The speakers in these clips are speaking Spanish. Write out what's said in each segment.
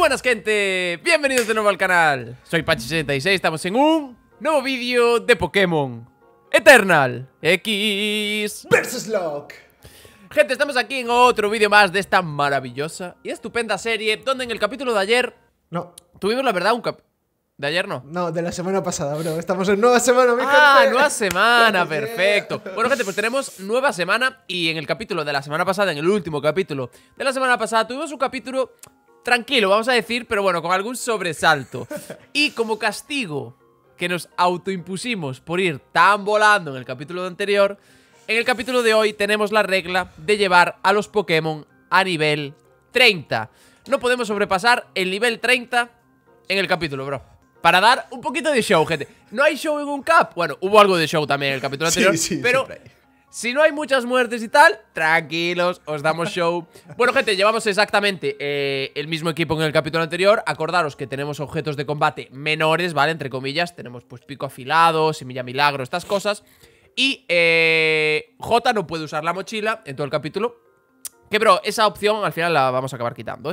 Buenas gente, bienvenidos de nuevo al canal. Soy Pachi66, estamos en un nuevo vídeo de Pokémon Eternal X versus Locke. Gente, estamos aquí en otro vídeo más de esta maravillosa y estupenda serie, donde en el capítulo de ayer tuvimos la verdad ¿De ayer no? No, de la semana pasada, bro. Estamos en nueva semana, mi gente. Nueva semana, perfecto. Bueno, gente, pues tenemos nueva semana. Y en el capítulo de la semana pasada, en el último capítulo de la semana pasada, tuvimos un capítulo tranquilo, vamos a decir, pero bueno, con algún sobresalto. Y como castigo que nos autoimpusimos por ir tan volando en el capítulo anterior, en el capítulo de hoy tenemos la regla de llevar a los Pokémon a nivel 30. No podemos sobrepasar el nivel 30 en el capítulo, bro. Para dar un poquito de show, gente. No hay show en un cap. Bueno, hubo algo de show también en el capítulo anterior. Sí, pero si no hay muchas muertes y tal, tranquilos, os damos show. Bueno, gente, llevamos exactamente el mismo equipo que en el capítulo anterior. Acordaros que tenemos objetos de combate menores, ¿vale? Entre comillas. Tenemos pues pico afilado, semilla milagro, estas cosas. Y J no puede usar la mochila en todo el capítulo. Que, bro, esa opción al final la vamos a acabar quitando,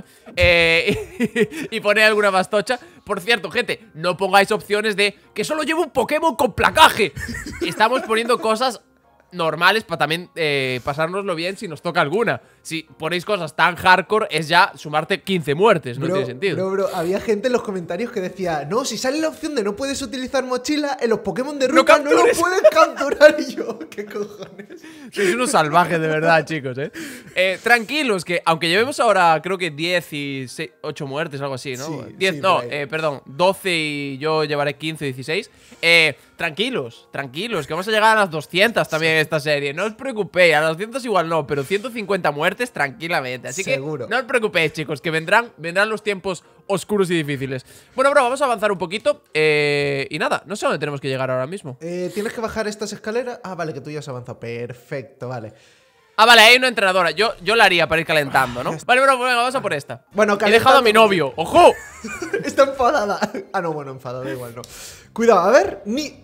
y poner alguna más tocha. Por cierto, gente, no pongáis opciones de que solo llevo un Pokémon con placaje. Estamos poniendo cosas normales para también pasárnoslo bien si nos toca alguna. Si ponéis cosas tan hardcore, es ya sumarte 15 muertes, no tiene sentido. Bro, había gente en los comentarios que decía: no, si sale la opción de no puedes utilizar mochila, en los Pokémon de ruta no lo puedes capturar. Y yo, ¿qué cojones? Sois unos salvajes de verdad, chicos, tranquilos, que aunque llevemos ahora creo que 10 y 8 muertes, algo así, ¿no? Sí, 10, sí, no, perdón, 12 y yo llevaré 15 o 16. Tranquilos, que vamos a llegar a las 200 también en esta serie. No os preocupéis, a las 200 igual no, pero 150 muertes tranquilamente. Así Seguro. que no os preocupéis, chicos, que vendrán los tiempos oscuros y difíciles. Bueno, bro, vamos a avanzar un poquito. Y nada, no sé dónde tenemos que llegar ahora mismo. Tienes que bajar estas escaleras. Ah, vale, que tú ya has avanzado. Perfecto, vale. Ah, vale, hay una entrenadora. Yo la haría para ir calentando, ¿no? Vale, bro, venga, vamos a por esta. Bueno, he dejado a mi novio. ¡Ojo! Está enfadada. Ah, no, bueno, enfadada, igual no. Cuidado, a ver,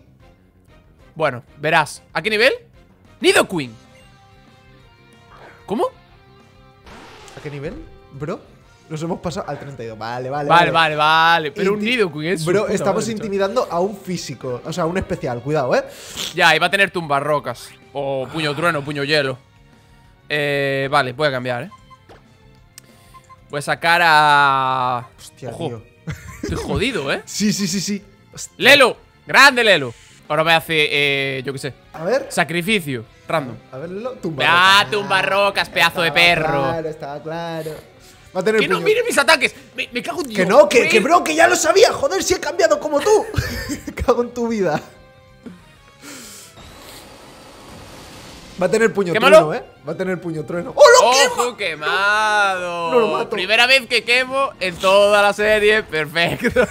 Bueno, verás. ¿A qué nivel? Nidoqueen. ¿Cómo? ¿A qué nivel, bro? Nos hemos pasado al 32. Vale. Pero un Nidoqueen es... Bro, estamos intimidando a un físico. O sea, a un especial, cuidado, Ya, iba a tener tumbarrocas. O puño trueno, puño hielo. Vale, voy a cambiar, Voy a sacar a... Hostia, ojo. tío. Estoy jodido, Sí. Hostia. Lelo, grande Lelo. Ahora me hace, yo qué sé, A ver. sacrificio, random. A ver, Lelo. Tumbarrocas. Tumbarrocas, pedazo de perro. Estaba claro. Va a tener Que no puño. mire mis ataques. Me cago en Dios. Que no, que bro, que ya lo sabía. Joder, si he cambiado como tú. Cago en tu vida. Va a tener puño Quémalo. trueno, Va a tener puño trueno. ¡Oh, lo quema! ¡Ojo, quemado! No lo mato. Primera vez que quemo en toda la serie. Perfecto.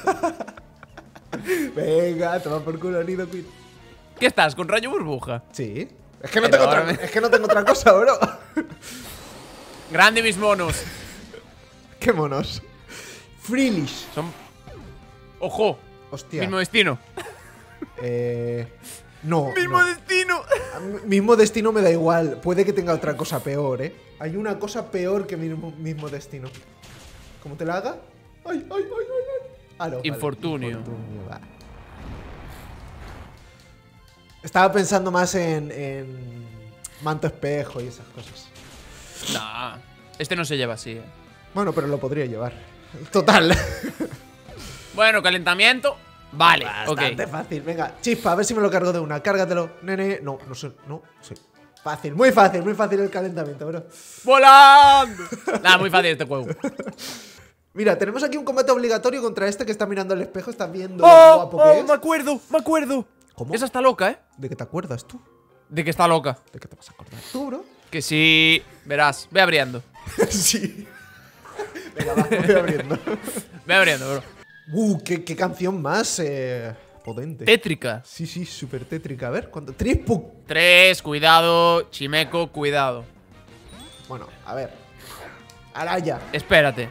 Venga, toma por culo, Nidoqueen. ¿Qué estás? ¿Con rayo burbuja? Sí. Es que no tengo otra cosa, bro. Grande mis monos. Qué monos. Freelish. Son... ¡Ojo! Hostia. Mismo destino. No. Mismo destino. Mismo destino me da igual. Puede que tenga otra cosa peor, Hay una cosa peor que mismo destino. ¿Cómo te la haga? ¡Ay! Ah, no, Infortunio. Va. Estaba pensando más en manto espejo y esas cosas. Nah, este no se lleva así, Bueno, pero lo podría llevar. Total. Bueno, calentamiento. Vale, Bastante fácil. Venga, chispa, a ver si me lo cargo de una. Cárgatelo, nene. No sé. Fácil, muy fácil el calentamiento, bro. ¡Volando! Nada, muy fácil este juego. Mira, tenemos aquí un combate obligatorio contra este que está mirando al espejo. Está viendo lo guapo que es. Me acuerdo. ¿Cómo? Esa está loca, ¿De qué te acuerdas tú? De que está loca. ¿De qué te vas a acordar tú, bro? Que sí. Verás, ve abriendo. Sí. Venga, va, voy abriendo. Ve abriendo, bro. Qué canción más potente. Tétrica. Sí, súper tétrica. A ver, ¿cuánto? 3, cuidado. Chimeco, cuidado. Bueno, a ver. Araya. Espérate.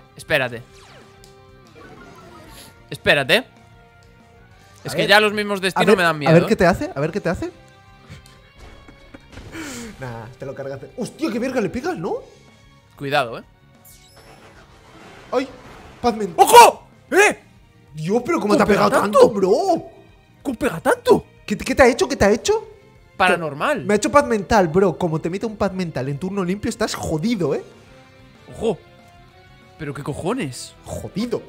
Es que ya los mismos destinos me dan miedo. A ver qué te hace. Nah, te lo cargaste. ¡Hostia, qué verga le pegas, ¿no? Cuidado, ¡Ay! Paz mental. ¡Ojo! Dios, pero ¿cómo te ha pegado tanto, bro? ¿Cómo pega tanto? ¿Qué te ha hecho? ¿Qué te ha hecho? Paranormal. Me ha hecho paz mental, bro. Como te mete un paz mental en turno limpio, estás jodido, Ojo. ¿Pero qué cojones? Jodido.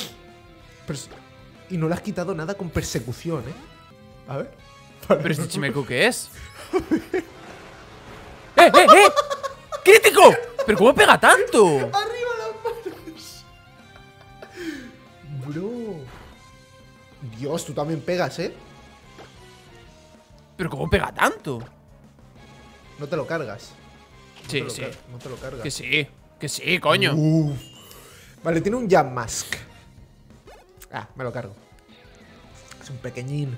Y no le has quitado nada con persecución, A ver. ¿Pero este chimeco qué es? ¡Eh! ¡Crítico! ¿Pero cómo pega tanto? ¡Arriba las manos! Bro. Dios, tú también pegas, ¿Pero cómo pega tanto? No te lo cargas. Sí, No te lo sí. no te lo cargas. Que sí, coño. Uf. Vale, tiene un Jam Mask. Ah, me lo cargo. Es un pequeñín.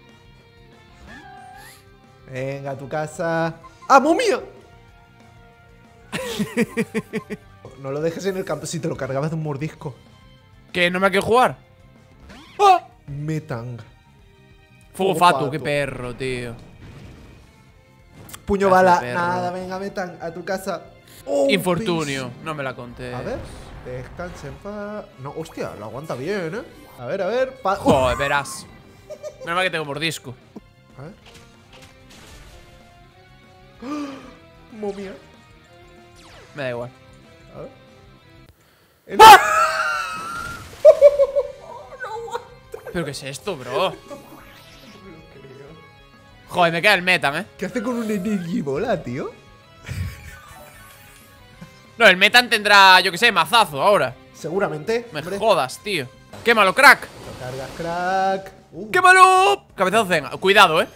Venga, a tu casa. ¡Ah, momia! No lo dejes en el campo si te lo cargabas de un mordisco. ¿Que no me hay que jugar? ¡Ah! Metang. Fuego Fatu, qué perro, tío. Puño Casi bala. perro. Nada, venga, Metang, a tu casa. Oh, Infortunio, no me la conté. A ver, descansen pa. No, hostia, lo aguanta bien, A ver, Joder, verás. Menos mal que tengo mordisco. A ver. Momia. Me da igual. A ver. ¿Pero qué es esto, bro? Joder, me queda el metam, ¿Qué hace con un Energibola, tío? No, el metam tendrá, yo que sé, mazazo ahora. Seguramente. Me hombre. jodas, tío. ¡Quémalo, crack! Lo cargas, crack. ¡Quémalo! Cabezazo zen. Cuidado, A ver.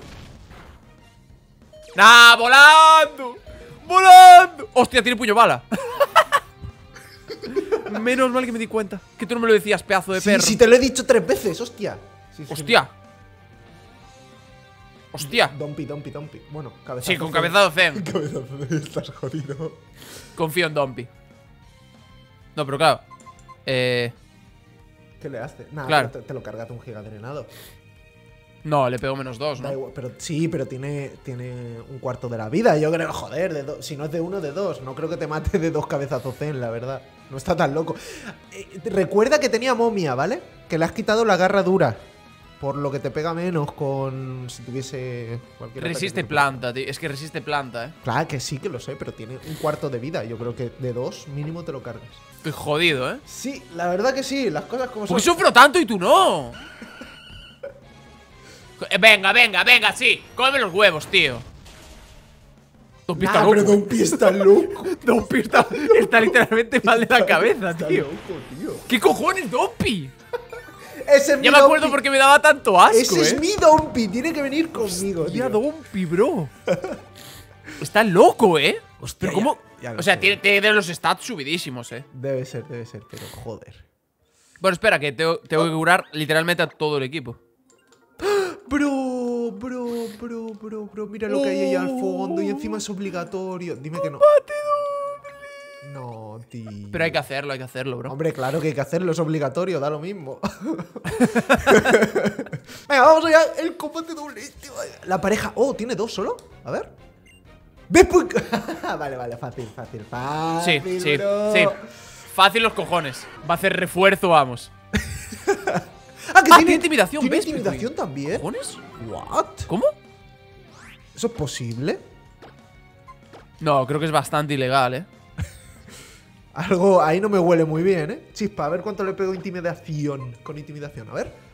¡Nah! ¡Volando! ¡Volando! ¡Hostia, tiene puño bala! Menos mal que me di cuenta. Que tú no me lo decías, pedazo de Sí, perro. sí, te lo he dicho 3 veces, hostia. Sí, sí, ¡Hostia! ¡Hostia! Dompi. Bueno, cabezazo. Sí, con cabezazo zen. Cabezazo, estás jodido. Confío en Dompi. No, pero claro. ¿Qué le hace? Nada, Claro. te lo cargas de un gigadrenado. No, le pego -2, Da ¿no? igual, pero sí, pero tiene un cuarto de la vida. Yo creo, joder, si no es de 1, de 2. No creo que te mate de 2 cabezazos zen, la verdad. No está tan loco. Recuerda que tenía momia, ¿vale? Que le has quitado la garra dura. Por lo que te pega menos con si tuviese cualquier ataque Resiste que te planta, tío. Es que resiste planta, Claro que sí, que lo sé, pero tiene un cuarto de vida. Yo creo que de 2 mínimo te lo cargas. Estoy jodido, Sí, la verdad que sí, las cosas como ¿Por son. qué sufro tanto y tú no? Venga, sí. Cómeme los huevos, tío. Dompi está Nah, loco. pero Dompi está loco. Dompi está literalmente mal de la cabeza, Está tío. loco, tío. ¿Qué cojones, Dompi? Ese es mi Ya me acuerdo Dompi. por qué me daba tanto asco, Ese es mi Dompi, tiene que venir conmigo, Hostia, tío. Dompi, bro. Está loco, Hostia, Pero cómo. ya lo O sea, sé. tiene los stats subidísimos, Debe ser, pero joder. Bueno, espera, que tengo que curar literalmente a todo el equipo. Bro, mira lo que hay ahí al fondo y encima es obligatorio. Dime que no. No, tío. Pero hay que hacerlo, bro. Hombre, claro que hay que hacerlo, es obligatorio, da lo mismo. Venga, vamos allá, el combate doble. La pareja. Oh, ¿tiene 2 solo? A ver. ¿Ves? Vale, fácil. Sí, bro. sí. Fácil los cojones. Va a hacer refuerzo, vamos. Ah, que tiene intimidación, ¿Tiene ¿ves? intimidación también? ¿Cojones? ¿What? ¿Cómo? ¿Eso es posible? No, creo que es bastante ilegal, Algo ahí no me huele muy bien, Chispa, a ver cuánto le pego intimidación. Con intimidación, a ver.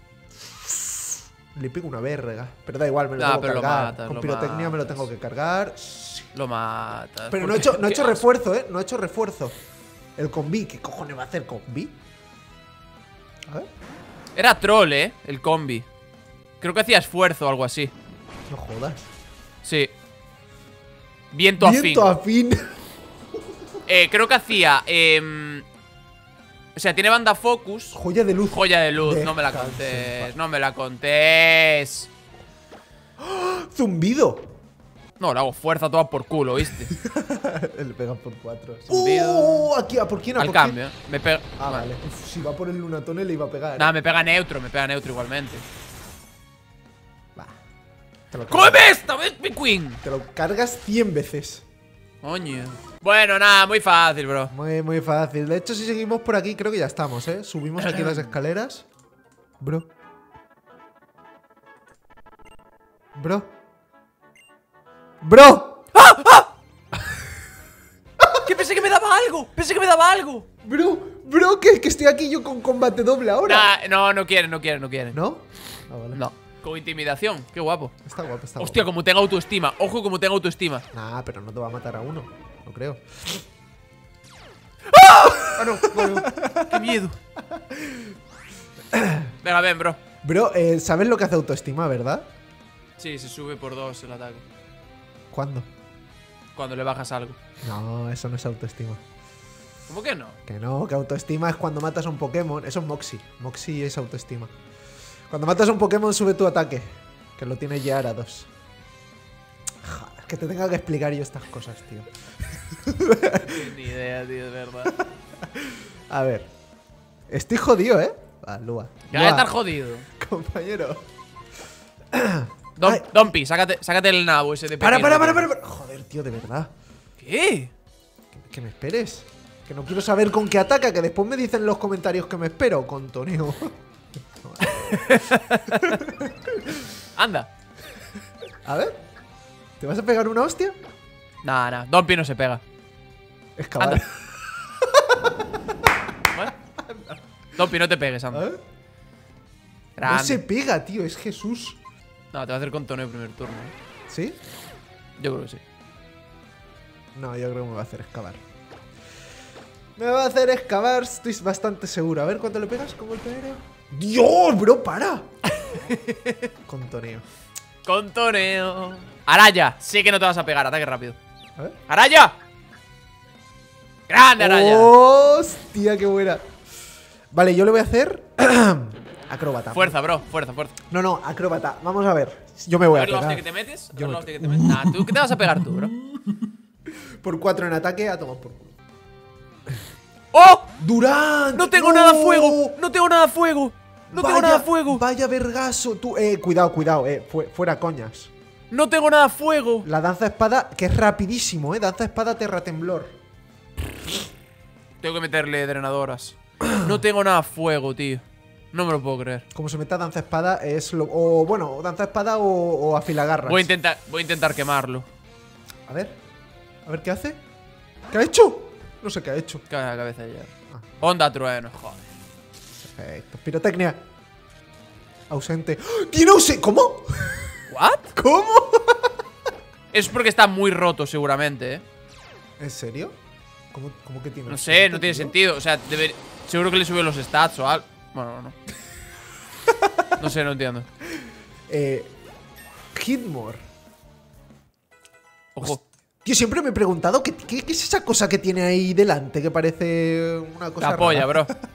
Le pego una verga. Pero da igual, me lo tengo que pero lo cargar. matas, Con lo pirotecnia me lo matas. tengo que cargar. Lo matas. Pero ¿por no he qué? hecho, no he hecho ¿Qué refuerzo, No he hecho refuerzo. El combi. ¿Qué cojones va a hacer combi? A ver. Era troll, el combi. Creo que hacía esfuerzo o algo así. No jodas. Sí. Viento afín. Viento afín. Creo que hacía. O sea, tiene banda focus. Joya de luz. Joya de luz. No me la Descansa en contés. paz. No me la contés. Zumbido. No, le hago fuerza toda por culo, ¿viste? Le pegan por 4. Zumbido. Aquí, ¿a por quién? ¿A Al por cambio, Me pega. quién? Ah, vale. Uf, si va por el lunatone le iba a pegar. Nada, me pega neutro igualmente. Va. Te lo cargas. ¡Cómeme esta vez, mi queen! Te lo cargas 100 veces. Coño. Bueno, nada, muy fácil, bro. Muy, muy fácil. De hecho, si seguimos por aquí, creo que ya estamos, ¿eh? Subimos aquí las escaleras. Bro. Bro. ¡Bro! Que pensé que me daba algo. Pensé que me daba algo. Bro, que estoy aquí yo con combate doble ahora. Nah, no quieren. ¿No? Ah, vale. No. Con intimidación. Qué guapo. Está guapo, está Hostia, guapo. como tenga autoestima. Ojo, como tenga autoestima. Nah, pero no te va a matar a uno. No creo. Ah, no. Qué miedo. Venga, ven, bro. Bro, ¿sabes lo que hace autoestima, verdad? Sí, se sube por 2 el ataque. ¿Cuándo? Cuando le bajas algo. No, eso no es autoestima. ¿Cómo que no? Que autoestima es cuando matas a un Pokémon. Eso es Moxie. Moxie es autoestima. Cuando matas a un Pokémon sube tu ataque. Que lo tiene ya a 2. Joder, que te tenga que explicar yo estas cosas, tío. Ni idea, tío, de verdad. A ver. Estoy jodido, ¿eh? Va, Lua. Ya voy a estar jodido. Compañero. Dompi, sácate el nabo ese de Para. pequeño. Joder, tío, de verdad. ¿Qué? Que me esperes. Que no quiero saber con qué ataca. Que después me dicen en los comentarios que me espero. Con Toneo. Anda. A ver. ¿Te vas a pegar una hostia? Nah. Dompi no se pega. Excavar. Anda. ¿Vale? Dompi, no te pegues, A anda. ver. Grande. No se pega, tío. Es Jesús. No, te va a hacer con Toneo el primer turno, ¿eh? ¿Sí? Yo creo que sí. No, yo creo que me va a hacer excavar. Me va a hacer excavar, estoy bastante seguro. A ver, ¿cuánto le pegas con golpe aéreo? ¡Dios, bro, para! Con Toneo. Con Toneo. Araya, sé que no te vas a pegar, ataque rápido. A ver. ¡Araya! ¡Grande, Araya! ¡Hostia, qué buena! Vale, yo le voy a hacer acróbata. Fuerza, bro, fuerza. No, acróbata. Vamos a ver. Yo me voy A a ver la hostia que pegar. te metes. Yo me- La hostia que te metes. Nah, ¿tú qué te vas a pegar tú, bro? Por 4 en ataque, a tomar por culo. ¡Oh! ¡Durán! ¡No tengo nada fuego! ¡No tengo nada fuego! ¡No tengo nada fuego! Vaya vergazo, tú. Cuidado, fuera coñas. ¡No tengo nada fuego! La danza espada, que es rapidísimo, danza espada terra temblor. Tengo que meterle drenadoras. No tengo nada fuego, tío. No me lo puedo creer. Como se meta danza espada es lo. O bueno, danza espada o afilagarras. Voy a intentar quemarlo. A ver qué hace. ¿Qué ha hecho? No sé qué ha hecho. Cabe la cabeza ya. Ah. Onda trueno, joder. Perfecto. Pirotecnia. Ausente. ¡Oh! ¡Tiene ausente! ¿Cómo? ¿What? ¿Cómo? Es porque está muy roto, seguramente, ¿eh? ¿En serio? ¿Cómo que tiene No ausente, sé, no tiene tío? sentido. O sea, seguro que le sube los stats o algo. Bueno, no. No sé, no entiendo. Hitmore. Ojo. Tío, siempre me he preguntado ¿qué es esa cosa que tiene ahí delante que parece una cosa La polla, rara? bro.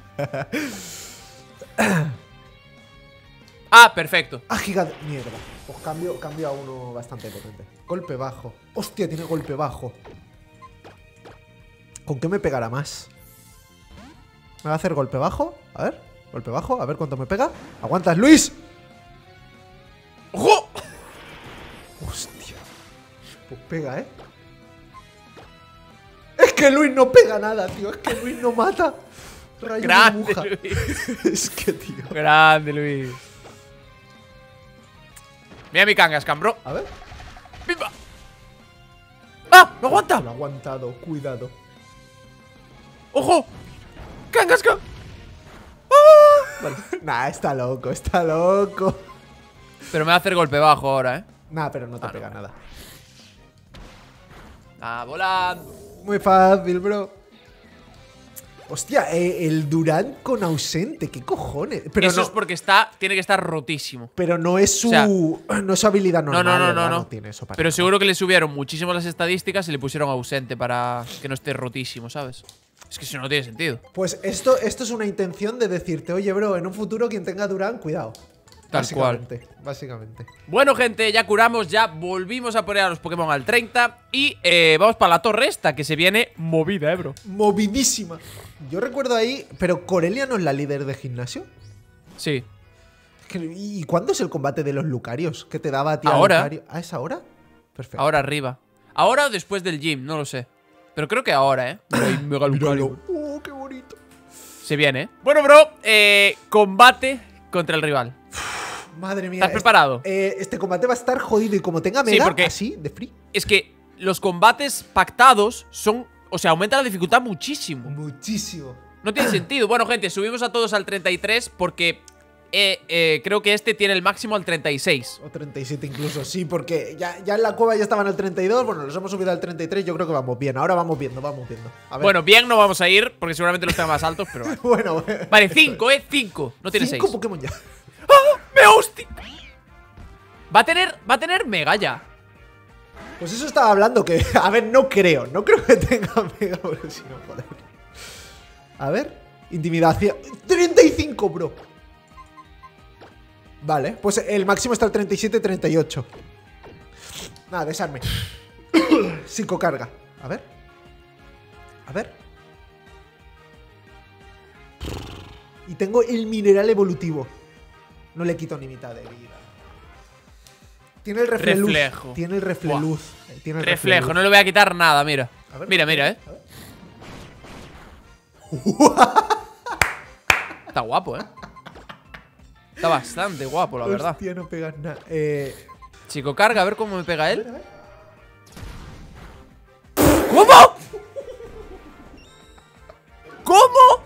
Ah, perfecto. Ah, gigante. Mierda. Pues cambio a uno bastante potente. Golpe bajo. Hostia, tiene golpe bajo. ¿Con qué me pegará más? ¿Me va a hacer golpe bajo? A ver. Golpe bajo. A ver cuánto me pega. ¡Aguantas, Luis! ¡Ojo! Hostia. Pues pega, ¿eh? Es que Luis no pega nada, tío. Es que Luis no mata. Rayo Grande, burbuja. Luis. Es que, tío. Grande, Luis. Mira mi Kangaskhan, bro. A ver. ¡Viva! ¡Ah! ¡No aguanta! Lo ha aguantado. Cuidado. ¡Ojo! ¡Kangaskhan! Vale. Nah, está loco, está loco. Pero me va a hacer golpe bajo ahora, ¿eh? Nah, pero no te Ah, pega no. nada. Ah, volando. Muy fácil, bro. Hostia, el Durán con ausente. ¿Qué cojones? Pero Eso no, es porque tiene que estar rotísimo. pero no es su, O sea, no es su habilidad normal. ¿verdad? No. Tiene eso para Pero nada. seguro que le subieron muchísimo las estadísticas y le pusieron ausente para que no esté rotísimo, ¿sabes? Es que si no, no tiene sentido. Pues esto es una intención de decirte, oye, bro, en un futuro quien tenga Durán, cuidado. Tal cual. Básicamente. Bueno, gente, ya curamos, ya volvimos a poner a los Pokémon al 30 y vamos para la torre esta, que se viene movida, bro. Movidísima. Yo recuerdo ahí, pero Corelia no es la líder de gimnasio. Sí. ¿Y cuándo es el combate de los Lucarios? ¿Qué te daba a ti a Ahora. Lucario? ¿Ah, es ahora? Perfecto. Ahora arriba. Ahora o después del gym, no lo sé. Pero creo que ahora, ¿eh? Mega Lucario. Oh, qué bonito. Se viene, ¿eh? Bueno, bro, combate contra el rival. Madre mía. ¿Estás preparado? Este combate va a estar jodido y como tenga mega, porque así, de free. Es que los combates pactados son... O sea, aumenta la dificultad muchísimo. Muchísimo. No tiene sentido. Bueno, gente, subimos a todos al 33 porque creo que este tiene el máximo al 36. O 37 incluso, sí, porque ya en la cueva ya estaban al 32. Bueno, los hemos subido al 33. Yo creo que vamos bien. Ahora vamos viendo, vamos viendo. A ver. Bueno, bien no vamos a ir porque seguramente los tenga más altos, pero vale. Bueno, Vale, 5, 5. No tiene 6. 5 Pokémon ya. ¡Ah! ¡Me hostia! Va a tener mega ya. Pues eso estaba hablando que... A ver, no creo que tenga mega, pero si no, joder. A ver, intimidación. 35, bro. Vale, pues el máximo está al 37-38. Nada, desarme. Psicocarga. A ver. A ver. Y tengo el mineral evolutivo. No le quito ni mitad de vida. Tiene el reflejo. Tiene el refleluz. Tiene el reflejo, no le voy a quitar nada, mira. A ver, mira, Está guapo, Está bastante guapo, la verdad. Hostia, no pegas nada. Chico, carga, a ver cómo me pega él. A ver. ¿Cómo? ¿Cómo?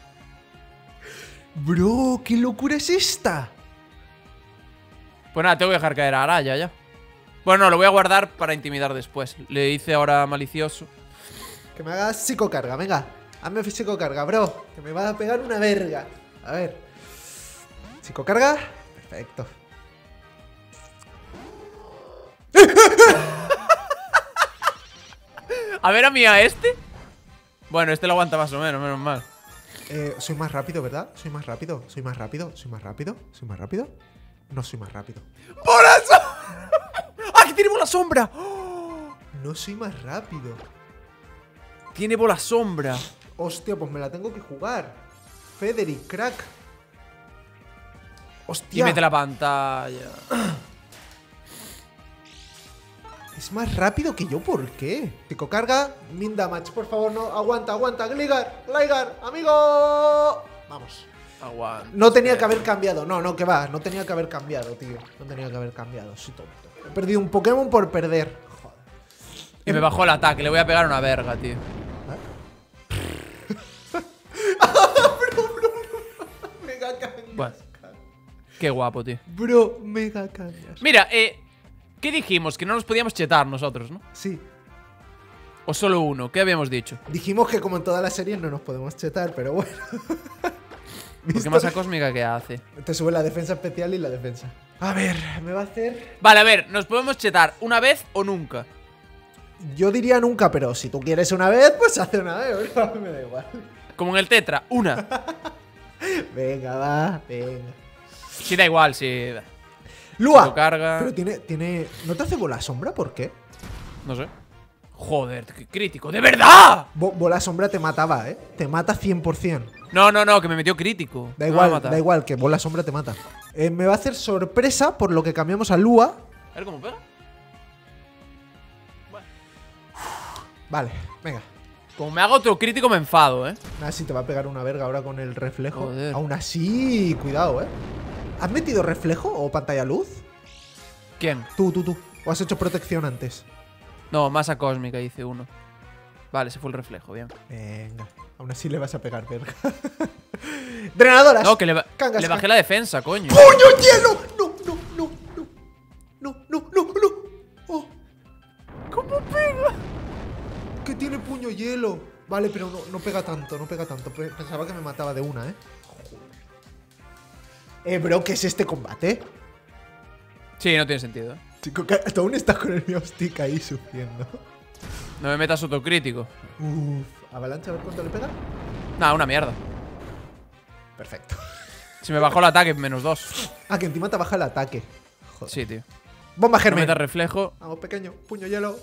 Bro, ¿qué locura es esta? Pues nada, tengo que dejar caer a Araya ya. Bueno, no, lo voy a guardar para intimidar después. Le hice ahora malicioso. Que me hagas psicocarga, venga. Hazme psicocarga, bro. Que me va a pegar una verga. A ver. Psicocarga. Perfecto. A ver a mí a este. Bueno, este lo aguanta más o menos, menos mal. Soy más rápido, ¿verdad? Soy más rápido. Soy más rápido. Soy más rápido. Soy más rápido. No soy más rápido. ¡Bola sombra! ¡Ah, que tiene bola sombra! No soy más rápido. Tiene bola sombra. Hostia, pues me la tengo que jugar. Federic, crack. Hostia. Y mete la pantalla. Es más rápido que yo, ¿por qué? Psicocarga, min damage, por favor, no. Aguanta, Gligar, amigo. Vamos. Aguanta. No tenía que haber cambiado. No, que va. No tenía que haber cambiado, tío. No tenía que haber cambiado. Soy tonto. He perdido un Pokémon por perder. Joder. Y me bajó el ataque. Le voy a pegar una verga, tío. Bro. Mega cañas. Bueno. Qué guapo, tío. Bro, mega cañas. Mira, ¿qué dijimos? Que no nos podíamos chetar nosotros, ¿no? Sí. O solo uno. ¿Qué habíamos dicho? Dijimos que como en todas las series no nos podemos chetar, pero bueno. Porque masa cósmica que hace. Te sube la defensa especial y la defensa. A ver, me va a hacer... Vale, a ver, nos podemos chetar una vez o nunca. Yo diría nunca, pero si tú quieres una vez, pues hace una vez, bro. Me da igual. Como en el Tetra, una. Venga, va, venga. Sí, da igual, sí. Lua. Carga. Pero tiene... ¿No te hace bola sombra? ¿Por qué? No sé. Joder, qué crítico. ¡De verdad! Bola sombra te mataba, ¿eh? Te mata 100%. No, que me metió crítico. Da No me va a igual, matar. da igual, que bola sombra te mata. Me va a hacer sorpresa por lo que cambiamos a Lua. A ver cómo pega. Vale, venga. Como me haga otro crítico me enfado, Nada, si te va a pegar una verga ahora con el reflejo. Joder. Aún así, cuidado, ¿Has metido reflejo o pantalla luz? ¿Quién? Tú. ¿O has hecho protección antes? No, masa cósmica hice uno. Vale, ese fue el reflejo, bien. Venga, aún así le vas a pegar verga. Drenadoras. No, que le Kangaskhan. bajé la defensa, coño. ¡Puño hielo! No. Oh. ¿Cómo pega? Que tiene puño hielo. Vale, pero no pega tanto, Pensaba que me mataba de una, bro, ¿qué es este combate? Sí, no tiene sentido. Chico, que tú aún estás con el Miostic ahí sufriendo. No me metas otro crítico. Avalancha, a ver cuánto le pega. Nada, una mierda. Perfecto. Si me bajó el ataque, -2. Ah, que encima te baja el ataque. Joder. Sí, tío. Bomba No germen. metas reflejo. Vamos, pequeño. Puño hielo.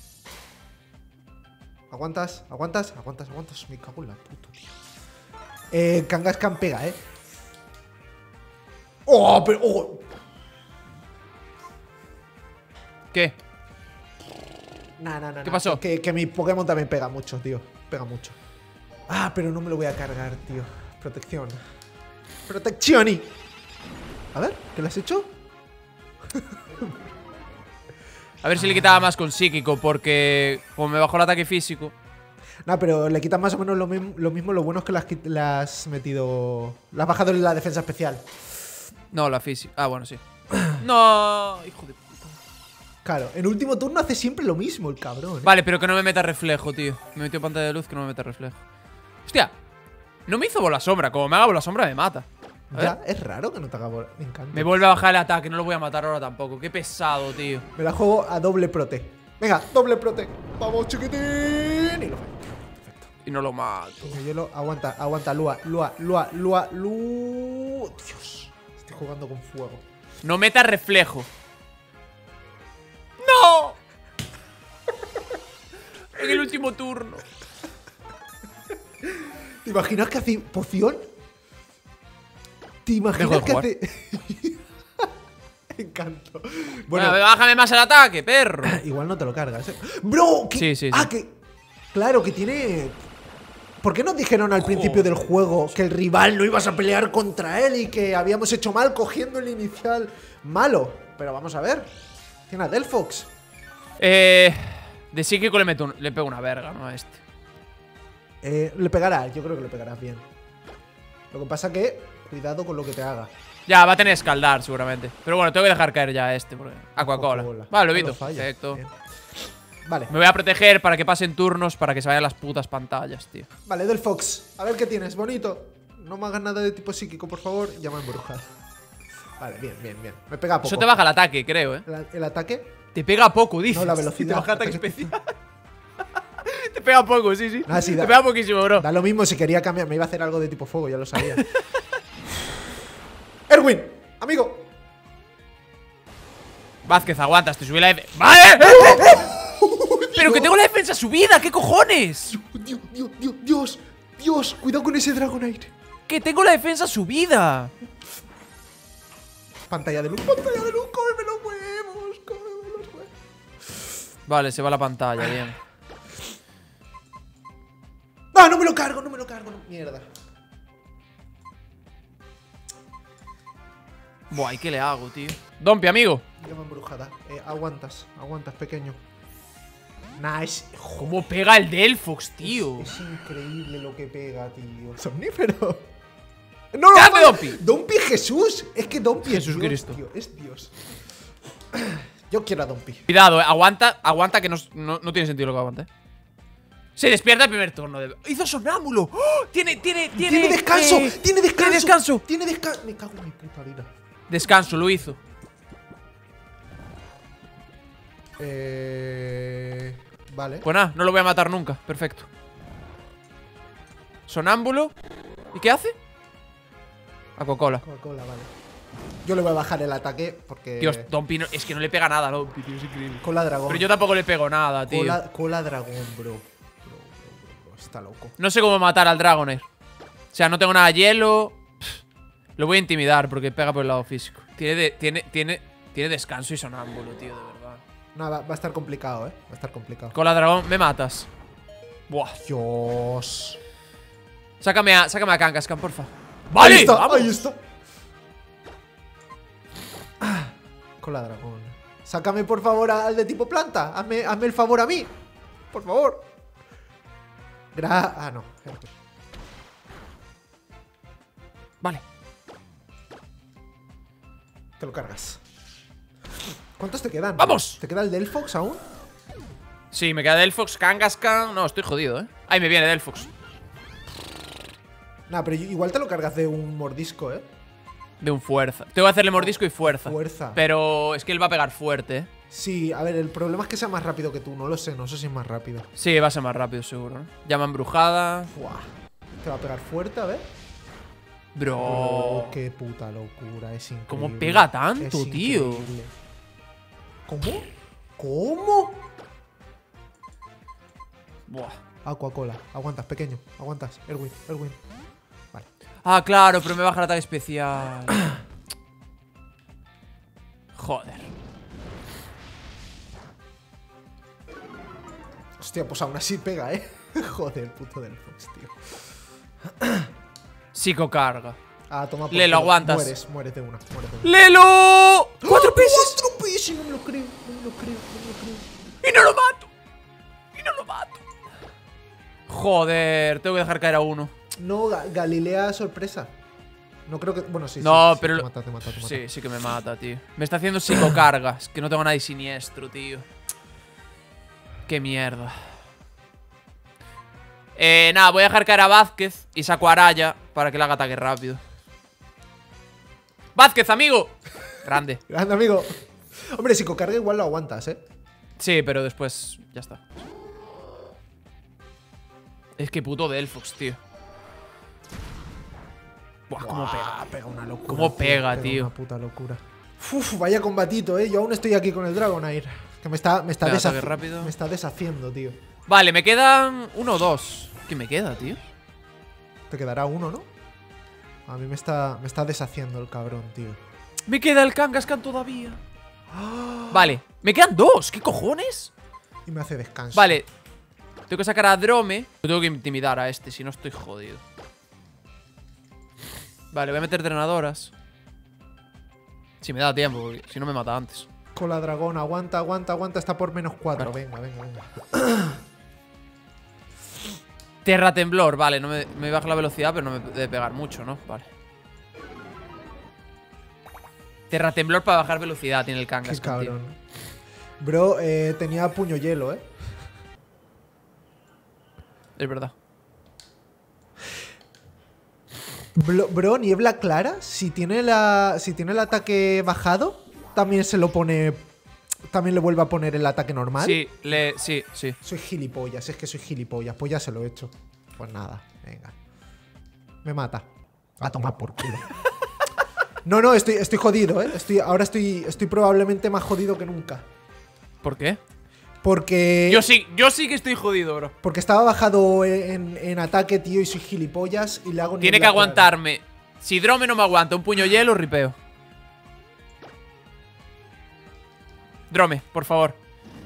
Aguantas. Me cago en la puta, tío. Kangaskhan pega, ¡Oh, pero! ¡Oh! ¿Qué? No. ¿Qué pasó? Que mi Pokémon también pega mucho, tío. Pega mucho. Ah, pero no me lo voy a cargar, tío. Protección. Protección. A ver, ¿qué le has hecho? A ver si le quitaba más con psíquico, porque como me bajó el ataque físico. No, pero le quitas más o menos lo mismo. Lo bueno es que le has metido. Le has bajado en la defensa especial. No, la física. Ah, bueno, sí. No, hijo de puta. Claro, en último turno hace siempre lo mismo el cabrón. Vale, pero que no me meta reflejo, tío. Me metió pantalla de luz, que no me meta reflejo. Hostia, no me hizo bola sombra. Como me haga bola sombra, me mata. Ya, es raro que no te haga bola. Me encanta. Me vuelve a bajar el ataque, no lo voy a matar ahora tampoco. Qué pesado, tío. Me la juego a doble prote. Venga, doble prote. Vamos, chiquitín. Y lo fallo. Perfecto. Y no lo mato. Hielo, aguanta. Lua. Dios, estoy jugando con fuego. No meta reflejo. ¡No! En el último turno. ¿Te imaginas que hace poción? ¿Te imaginas que hace...? Encanto. Bueno, bájame más el ataque, perro. Igual no te lo cargas, ¿eh? ¡Bro! Sí. Ah, que... Claro, que tiene... ¿Por qué nos dijeron al principio del juego que el rival no ibas a pelear contra él y que habíamos hecho mal cogiendo el inicial malo? Pero vamos a ver. Tiene a Delphox. De psíquico le pego una verga, ¿no? A este. Le pegarás, yo creo que le pegarás bien. Lo que pasa que, cuidado con lo que te haga. Ya, va a tener escaldar seguramente. Pero bueno, tengo que dejar caer ya a este. Aquacola. Vale, lo evito. Perfecto. Bien. Vale. Me voy a proteger para que pasen turnos, para que se vayan las putas pantallas, tío. Vale, Delphox. A ver qué tienes, bonito. No me hagas nada de tipo psíquico, por favor. Llama a embrujar. Vale, bien. Me pega poco. Eso te baja el ataque, creo, ¿El ataque? Te pega poco, dices. No, la velocidad. Te baja el ataque especial. Te pega poco, sí. Ah, sí, te pega poquísimo, bro. Da lo mismo si quería cambiar. Me iba a hacer algo de tipo fuego, ya lo sabía. Erwin, amigo. Vázquez, aguantas, te subí la defensa. ¡Vale! ¡Pero que tengo la defensa subida! ¿Qué cojones? Dios, cuidado con ese Dragonite. ¡Que tengo la defensa subida! Pantalla de luz, cómeme los huevos, Vale, se va la pantalla, bien. No me lo cargo, no. Mierda. Buah, ¿y qué le hago, tío? Dompi, amigo. Llama embrujada. Aguantas, pequeño. Nice. ¿Cómo pega el Delphox, tío? Es increíble lo que pega, tío. Somnífero. No, ¿Qué hace Dompi? Dompi Jesús. Es que Dompi Jesús es Dios, Cristo. tío. Es Dios. Yo quiero a Dompi. Cuidado, aguanta que no tiene sentido lo que aguanta, Se despierta el primer turno. ¡Hizo sonámbulo! ¡Oh! Tiene descanso. Tiene descanso. Me cago en mi puta vida. Descanso, lo hizo. Vale. Pues nada, no lo voy a matar nunca. Perfecto. Sonámbulo. ¿Y qué hace? Coca-Cola. Coca-Cola, vale. Yo le voy a bajar el ataque porque... Dios, Dompi es que no le pega nada a Dompi, tío, es increíble. Cola dragón. Pero yo tampoco le pego nada, tío. Cola dragón, bro. Está loco. No sé cómo matar al Dragonair. O sea, no tengo nada de hielo. Lo voy a intimidar porque pega por el lado físico. Tiene descanso y sonámbulo, tío, de verdad. No, va a estar complicado, Va a estar complicado. Con la dragón me matas. Buah. Dios. Sácame a Kangaskhan, porfa. ¡Vale! Ahí está. Con la dragón. Sácame, por favor, al de tipo planta. Hazme el favor a mí. Por favor. No. Vale. Te lo cargas. ¿Cuántos te quedan? ¡Vamos! ¿Te queda el Delphox aún? Sí, me queda Delphox, Kangaskhan. No, estoy jodido, Ahí me viene Delphox. Nah, pero igual te lo cargas de un mordisco, De un fuerza. Tengo que hacerle mordisco y fuerza. Fuerza. Pero es que él va a pegar fuerte, Sí, a ver, el problema es que sea más rápido que tú. No sé si es más rápido. Sí, va a ser más rápido, seguro, ¿no? Llama embrujada. Buah. Te va a pegar fuerte, a ver. Bro. Oh, qué puta locura, es increíble. ¿Cómo pega tanto, Es tío? increíble. ¿Cómo? Buah. Aquacola. Aguantas, pequeño. Aguantas. Erwin. Vale. Ah, claro, pero me baja el ataque especial. Joder. Hostia, pues aún así pega, Joder, puto del Fox, tío. Psicocarga. Ah, toma por Lelo, culo. aguantas. Mueres de una. ¡Lelo! ¡4 pesos! 4 pesos, no me lo creo, no me lo creo, no me lo creo. ¡Y no lo mato! ¡Y no lo mato! Joder, tengo que dejar caer a uno. No, Galilea sorpresa. No creo que. Bueno, sí. No, sí, pero. Te mata, te mata. Sí, sí que me mata, tío. Me está haciendo psicocargas. Que no tengo nadie siniestro, tío. Qué mierda. Nada, voy a dejar caer a Vázquez y saco a Araya para que le haga ataque rápido. ¡Vázquez, amigo! Grande. Grande, amigo. Hombre, si con carga igual lo aguantas, Sí, pero después ya está. Es que puto Delphox, tío. Buah, cómo pega. Pega una locura. Cómo pega, tío. Una puta locura. Uf, vaya combatito, Yo aún estoy aquí con el Dragonair. Que me está rápido. Me está deshaciendo, tío. Vale, me quedan 1 o 2. ¿Qué me queda, tío? Te quedará uno, ¿no? A mí me está deshaciendo el cabrón, tío. Me queda el Kangaskhan todavía. Vale, me quedan 2. ¿Qué cojones? Y me hace descanso. Vale, tengo que sacar a Drome. Tengo que intimidar a este, si no estoy jodido. Vale, voy a meter drenadoras. Si me da tiempo, porque si no me mata antes. Con la dragón, aguanta. Está por -4. Vale. Venga. Terra temblor, vale, no me baja la velocidad, pero no me debe pegar mucho, ¿no? Vale. Terra temblor para bajar velocidad tiene el Qué Kangaskhan, tío. cabrón. Bro, tenía puño hielo, Es verdad. Bro, niebla clara, si tiene el ataque bajado, también se lo pone. También le vuelve a poner el ataque normal. Sí. Soy gilipollas, es que soy gilipollas. Pues ya se lo he hecho. Pues nada, venga. Me mata. A tomar por culo. No, estoy jodido, Ahora estoy probablemente más jodido que nunca. ¿Por qué? Porque. Yo sí que estoy jodido, bro. Porque estaba bajado en ataque, tío, y soy gilipollas y le hago. Tiene que aguantarme. Si Drome no me aguanta un puño hielo, ripeo. Drome, por favor.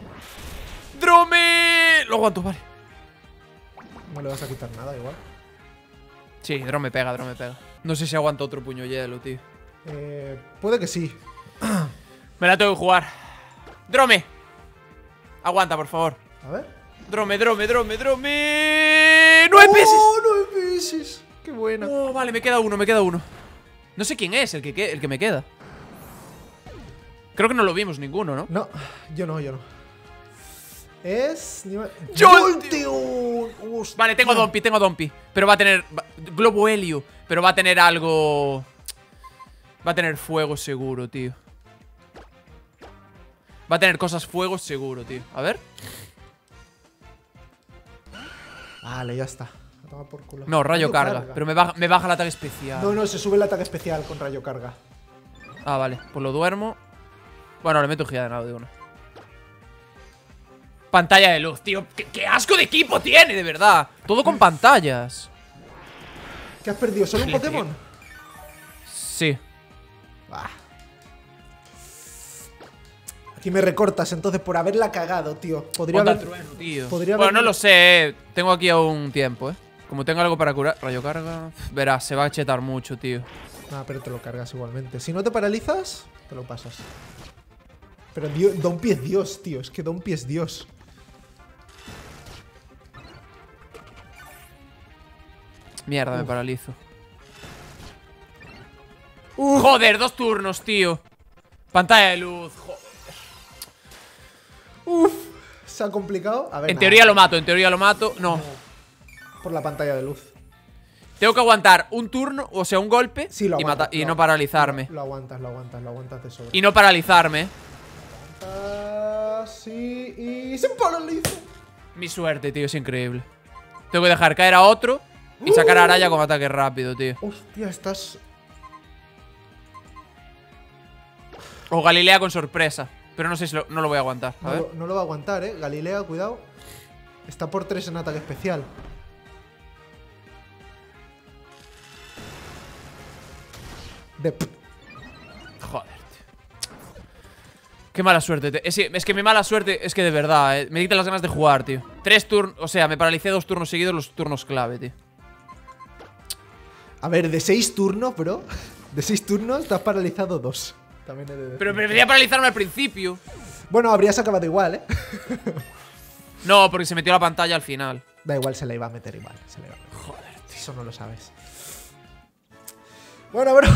¡Drome! Lo aguanto, vale. No le vas a quitar nada, igual. Sí, Drome pega. No sé si aguanta otro puño hielo, tío. Puede que sí. Me la tengo que jugar. ¡Drome! Aguanta, por favor. A ver. ¡Drome! ¡9 pesos! ¡Oh, 9 pesos! ¡Qué buena! Oh, vale, me queda uno. No sé quién es el que me queda. Creo que no lo vimos ninguno, ¿no? No, yo no. Es. ¡Jolteon! Hostia. Vale, tengo Dompi. Pero va a tener. Globo Helio. Pero va a tener algo. Va a tener fuego seguro, tío. Va a tener cosas fuego seguro, tío. A ver. Vale, ya está. A tomar por culo. No, rayo carga. Pero me baja el ataque especial. No, se sube el ataque especial con rayo carga. Ah, vale. Pues lo duermo. Bueno, le meto gira de nada de uno. Pantalla de luz, tío. ¿Qué asco de equipo tiene, de verdad? Todo con pantallas. ¿Qué has perdido? ¿Solo un Pokémon? Sí. Bah. Aquí me recortas entonces por haberla cagado, tío. Podría Ponte haber. al trueno, tío. Podría Bueno, haber- no lo sé, Tengo aquí aún tiempo, Como tengo algo para curar. Rayo carga. Verás, se va a chetar mucho, tío. Ah, pero te lo cargas igualmente. Si no te paralizas, te lo pasas. Pero Dompi es Dios, tío. Es que Dompi es Dios. Mierda, me paralizo. Joder, 2 turnos, tío. Pantalla de luz, joder. ¿Se ha complicado? A ver, En nada. teoría lo mato. No. Por la pantalla de luz. Tengo que aguantar un turno, o sea, un golpe Sí, lo y, aguantas, y no paralizarme. Lo aguantas de sobra. Y no paralizarme. Sí, y se paraliza. Mi suerte, tío, es increíble. Tengo que dejar caer a otro y sacar a Araya con ataque rápido, tío. Hostia, estás. O Galilea con sorpresa. Pero no sé si no lo voy a aguantar. A ver. No lo va a aguantar, Galilea, cuidado. Está por 3 en ataque especial. Joder, tío. Qué mala suerte. Es que mi mala suerte es que de verdad, me quita las ganas de jugar, tío. 3 turnos, o sea, me paralicé 2 turnos seguidos, los turnos clave, tío. A ver, de 6 turnos, bro. De 6 turnos te has paralizado 2. También he de decir. Pero prefería paralizarme al principio. Bueno, habrías acabado igual, ¿eh? No, porque se metió la pantalla al final. Da igual, se la iba a meter igual. Se la iba a meter. Joder, tío. Eso no lo sabes. Bueno, bro.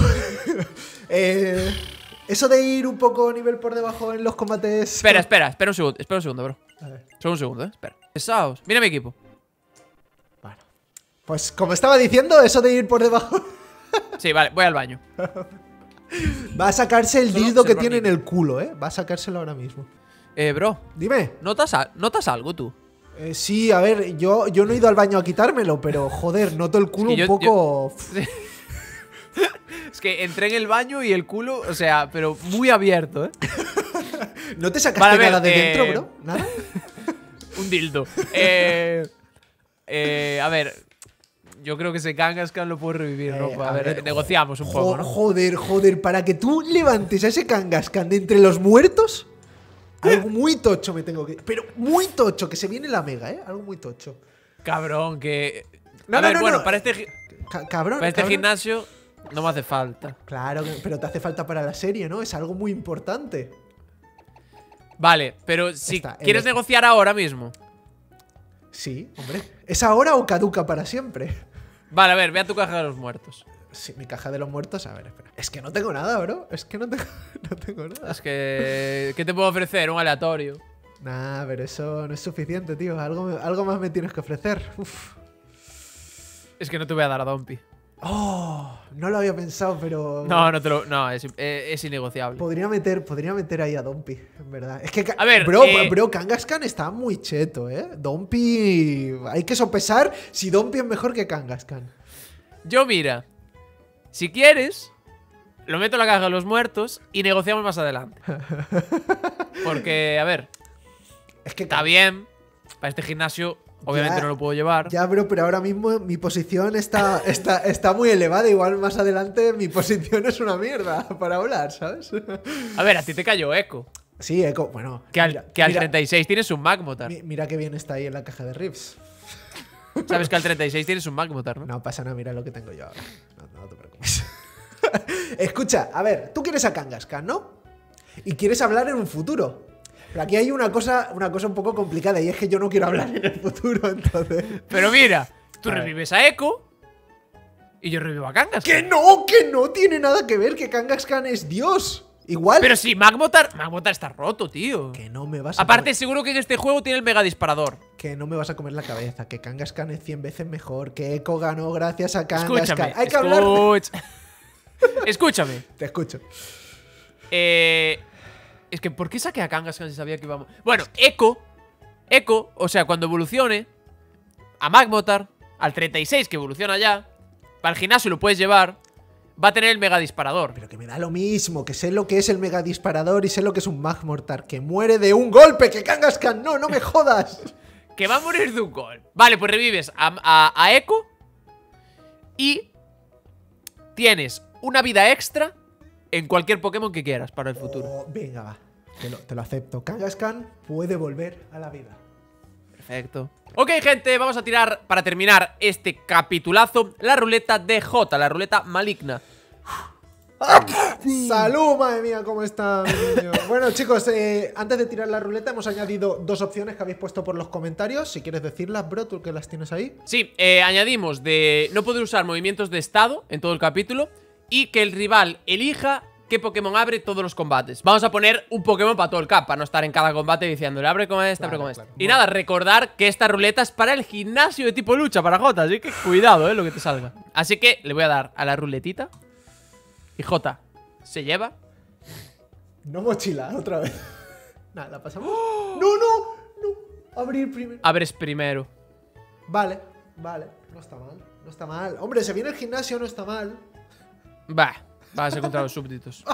Eso de ir un poco nivel por debajo en los combates. Espera un segundo, bro. A ver. Solo un segundo, espera. Pesaos. Mira mi equipo. Bueno. Pues como estaba diciendo, eso de ir por debajo. Sí, vale, voy al baño. Va a sacarse el Solo dildo que observar tiene en nivel. el culo, ¿eh? Va a sacárselo ahora mismo. Bro, Dime. ¿notas algo tú? Sí, a ver, yo no he ido al baño a quitármelo, pero joder, noto el culo Es que un poco. Es que entré en el baño y el culo, o sea, pero muy abierto, ¿eh? ¿No te sacaste Vale, a ver, nada de dentro, bro? ¿Nada? Un dildo. A ver, yo creo que ese Kangaskhan lo puedo revivir, ¿no? A ver, negociamos un poco, ¿no? Joder, para que tú levantes a ese Kangaskhan de entre los muertos, algo muy tocho me tengo que. Pero muy tocho, que se viene la mega, ¿eh? Algo muy tocho. Cabrón, que. No, A no, ver, no, bueno, no. para este Cabrón. gimnasio no me hace falta. Claro, pero te hace falta para la serie, ¿no? Es algo muy importante. Vale, pero si Está, quieres está. negociar ahora mismo. Sí, hombre. ¿Es ahora o caduca para siempre? Vale, a ver, ve a tu caja de los muertos. Sí, mi caja de los muertos, a ver, espera. Es que no tengo nada, bro. Es que no tengo nada. Es que. ¿Qué te puedo ofrecer? Un aleatorio. Nah, pero eso no es suficiente, tío. Algo más me tienes que ofrecer. Uf. Es que no te voy a dar a Dompi. Oh, no lo había pensado, pero. No, no te lo. No, es innegociable. Podría meter ahí a Dompi, en verdad. Es que. A ver, bro, Kangaskhan está muy cheto, ¿eh? Dompi. Hay que sopesar si Dompi es mejor que Kangaskhan. Yo, mira. Si quieres, lo meto en la caja de los muertos y negociamos más adelante. Porque, a ver, Es que está bien. Para este gimnasio, obviamente Ya, no lo puedo llevar. Ya, bro, pero ahora mismo mi posición está muy elevada. Igual más adelante mi posición es una mierda para volar, ¿sabes? A ver, a ti te cayó Echo. Sí, Echo, bueno. Que al mira, 36 tienes un Magmotar. Mira qué bien está ahí en la caja de Rips. Sabes que al 36 tienes un Magmotar, ¿no? No pasa nada, mira lo que tengo yo ahora. No te preocupes. Escucha, a ver, tú quieres a Kangaskhan, ¿no? Y quieres hablar en un futuro. Pero aquí hay una cosa un poco complicada y es que yo no quiero hablar en el futuro, entonces. Pero mira, tú A ver. revives a Echo y yo revivo a Kangaskhan. ¡Que no tiene nada que ver! Que Kangaskhan es Dios. Igual. Pero si Magmotar está roto, tío. Que no me vas a Aparte, seguro que en este juego tiene el mega disparador. Que no me vas a comer la cabeza. Que Kangaskhan es 100 veces mejor. Que Echo ganó gracias a Kangaskhan. Escúchame. Hay que hablar. Escúchame. Te escucho. Es que, ¿por qué saqué a Kangaskhan si sabía que íbamos? Bueno, Echo, o sea, cuando evolucione a Magmotar, al 36 que evoluciona ya, para el gimnasio lo puedes llevar, va a tener el mega disparador. Pero que me da lo mismo. Que sé lo que es el mega disparador y sé lo que es un Magmortar. Que muere de un golpe. Que Kangaskhan no me jodas. Que va a morir de un gol. Vale, pues revives a Echo y tienes una vida extra en cualquier Pokémon que quieras para el futuro. Oh, venga, va. Te lo acepto. Kangaskhan puede volver a la vida. Perfecto. Ok, gente, vamos a tirar, para terminar este capitulazo, la ruleta de J, la ruleta maligna. ¡Salud, madre mía! ¿Cómo está, mi niño? Bueno, chicos, antes de tirar la ruleta hemos añadido 2 opciones que habéis puesto por los comentarios. Si quieres decirlas, bro, tú que las tienes ahí. Sí, añadimos de no poder usar movimientos de estado en todo el capítulo y que el rival elija qué Pokémon abre todos los combates. Vamos a poner un Pokémon para todo el cap, para no estar en cada combate diciéndole abre con este, abre con este. Claro. Y nada, recordar que esta ruleta es para el gimnasio de tipo lucha, para J, así que cuidado, lo que te salga. Así que le voy a dar a la ruletita y J se lleva. No mochila, otra vez. Nada, la pasamos. No. Abrir primero. Abres primero. Vale. No está mal. No está mal. Hombre, se viene el gimnasio, no está mal. Vas a encontrar los súbditos.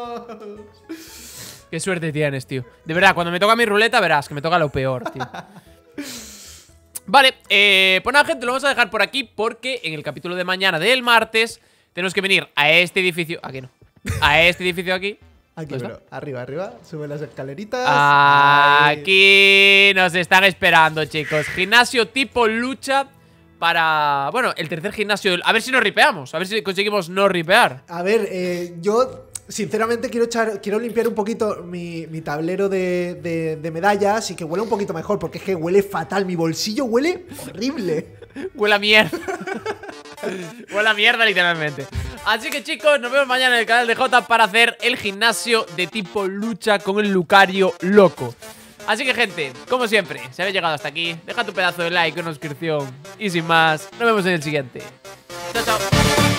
Qué suerte tienes, tío. De verdad, cuando me toca mi ruleta verás que me toca lo peor, tío. Vale, pues nada, gente, lo vamos a dejar por aquí porque en el capítulo de mañana del martes tenemos que venir a este edificio. Aquí no. A este edificio aquí. Aquí, ¿Dónde bro. Arriba. Sube las escaleritas. Aquí nos están esperando, chicos. Gimnasio tipo lucha para... Bueno, el tercer gimnasio. A ver si nos ripeamos. A ver si conseguimos no ripear. A ver, yo sinceramente quiero limpiar un poquito mi tablero de medallas y que huela un poquito mejor, porque es que huele fatal. Mi bolsillo huele horrible. Huele a mierda. Huele a mierda, literalmente. Así que, chicos, nos vemos mañana en el canal de Jota para hacer el gimnasio de tipo lucha con el Lucario loco. Así que, gente, como siempre, si habéis llegado hasta aquí, deja tu pedazo de like, una suscripción. Y sin más, nos vemos en el siguiente. Chao, chao.